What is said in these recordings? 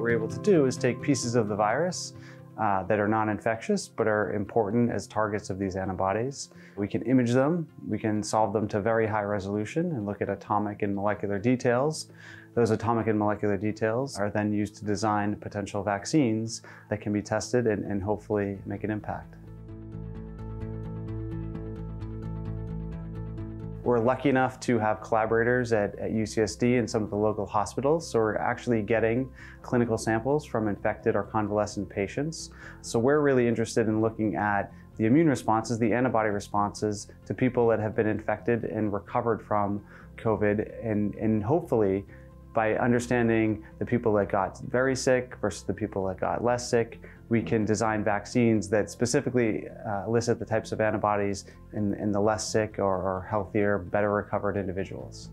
we're able to do is take pieces of the virus that are non-infectious but are important as targets of these antibodies. We can image them, we can solve them to very high resolution and look at atomic and molecular details. Those atomic and molecular details are then used to design potential vaccines that can be tested and hopefully make an impact. We're lucky enough to have collaborators at UCSD and some of the local hospitals, so we're actually getting clinical samples from infected or convalescent patients. So we're really interested in looking at the immune responses, the antibody responses to people that have been infected and recovered from COVID, and hopefully by understanding the people that got very sick versus the people that got less sick, we can design vaccines that specifically elicit the types of antibodies in the less sick or healthier, better recovered individuals.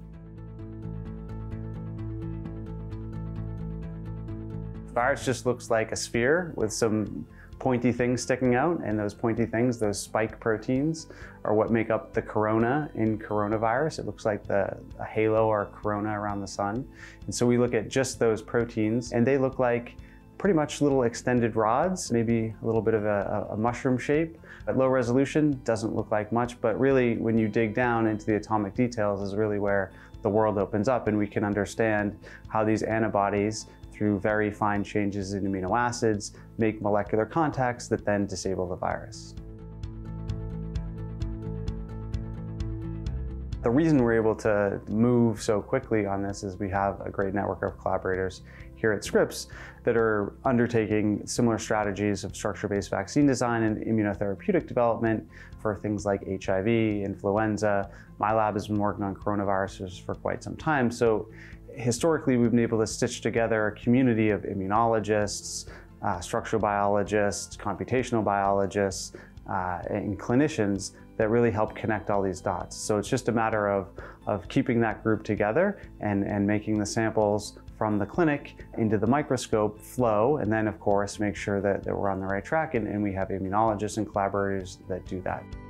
The virus just looks like a sphere with some pointy things sticking out, and those pointy things, those spike proteins, are what make up the corona in coronavirus. It looks like a halo or a corona around the sun. And so we look at just those proteins, and they look like pretty much little extended rods, maybe a little bit of a mushroom shape. At low resolution, doesn't look like much, but really when you dig down into the atomic details is really where the world opens up, and we can understand how these antibodies, through very fine changes in amino acids, make molecular contacts that then disable the virus. The reason we're able to move so quickly on this is we have a great network of collaborators here at Scripps that are undertaking similar strategies of structure-based vaccine design and immunotherapeutic development for things like HIV, influenza. My lab has been working on coronaviruses for quite some time. So historically, we've been able to stitch together a community of immunologists, structural biologists, computational biologists, and clinicians that really help connect all these dots. So it's just a matter of keeping that group together and making the samples from the clinic into the microscope flow, and then of course make sure that we're on the right track, and we have immunologists and collaborators that do that.